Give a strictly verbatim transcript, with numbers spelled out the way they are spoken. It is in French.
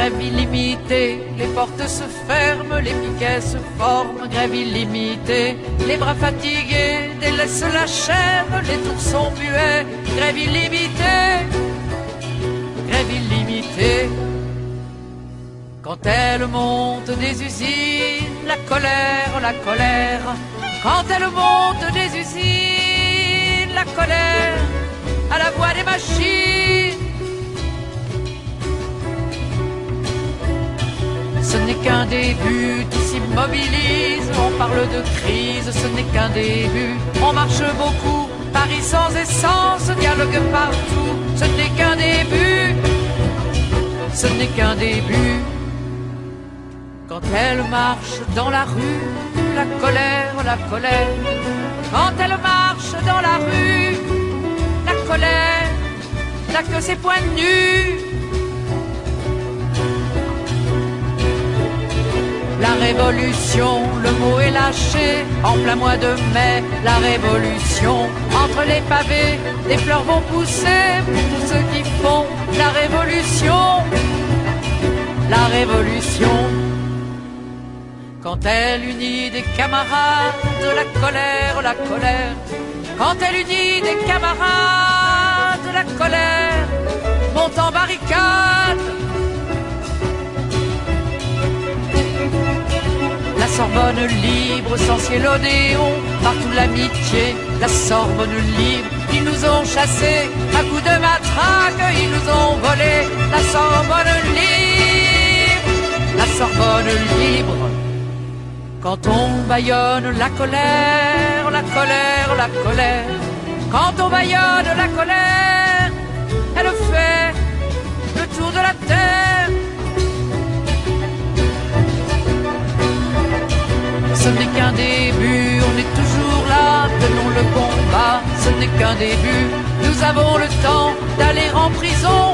grève illimitée, les portes se ferment, les piquets se forment, grève illimitée, les bras fatigués délaissent la chaîne, les tours sont muets, grève illimitée, grève illimitée. Quand elle monte des usines, la colère, la colère, quand elle monte des usines, la colère, à la voix des machines. Ce n'est qu'un début, tout s'immobilise, on parle de crise, ce n'est qu'un début. On marche beaucoup, Paris sans essence, dialogue partout, ce n'est qu'un début, ce n'est qu'un début. Quand elle marche dans la rue, la colère, la colère, quand elle marche dans la rue, la colère n'a que ses poings nus. La révolution, le mot est lâché, en plein mois de mai, la révolution. Entre les pavés, des fleurs vont pousser pour tous ceux qui font la révolution, la révolution. Quand elle unit des camarades, la colère, la colère, quand elle unit des camarades, la colère monte en barricade. La Sorbonne libre, sans ciel au néon, partout l'amitié, la Sorbonne libre. Ils nous ont chassés à coups de matraque, ils nous ont volé la Sorbonne libre, la Sorbonne libre. Quand on bâillonne la colère, la colère, la colère, quand on bâillonne la colère, elle fait le tour de la terre. Ce n'est qu'un début, on est toujours là, tenons le combat, ce n'est qu'un début. Nous avons le temps d'aller en prison,